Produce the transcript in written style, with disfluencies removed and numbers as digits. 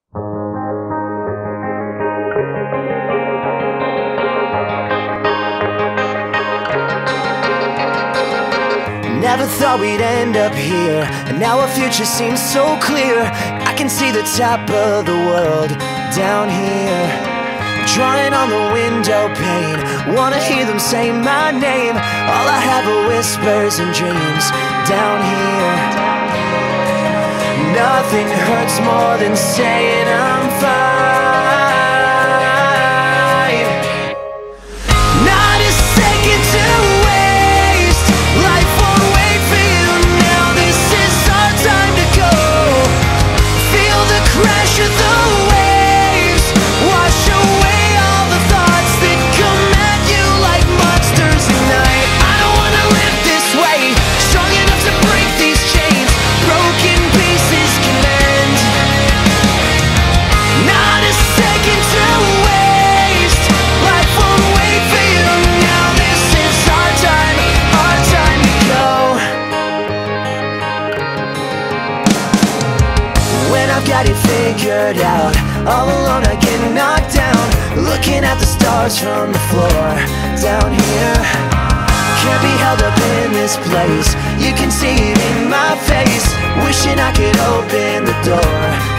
Never thought we'd end up here, and now our future seems so clear. I can see the top of the world down here, drawing on the window pane. Wanna hear them say my name. All I have are whispers and dreams down here. Nothing hurts more than saying I'm fine. Not a second to waste. Life won't wait for you now. This is our time to go. Feel the crash of the waves wash away all the thoughts that come at you like monsters at night. I don't wanna live this way. Strong enough to break these chains. Broken pieces can mend. Not a second to waste. Life won't wait for you now. This is our time to go. When I've got it figured out, all alone I get knocked down, looking at the stars from the floor down here. Can't be held up in this place. You can see it in my face. Wishing I could open the door